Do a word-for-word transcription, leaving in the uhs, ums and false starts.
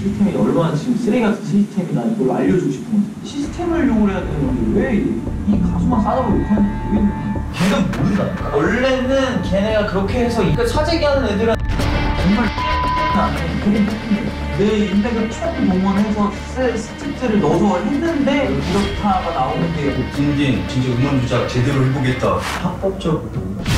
시스템이 얼마나 지금 쓰레기 같은 시스템이다 이걸 알려주고 싶은 거지. 시스템을 욕을 해야 되는 건데 왜 이 가수만 싸다고 욕하는지 모르겠네. 걔는 모른다니까. 원래는 걔네가 그렇게 해서 그 사재기 하는 애들은 정말 내 인맥을 총 동원해서 스틱들을 넣어서 했는데 이렇다가 나오는데 진진 진짜 음원 주자 제대로 해보겠다. 합법적으로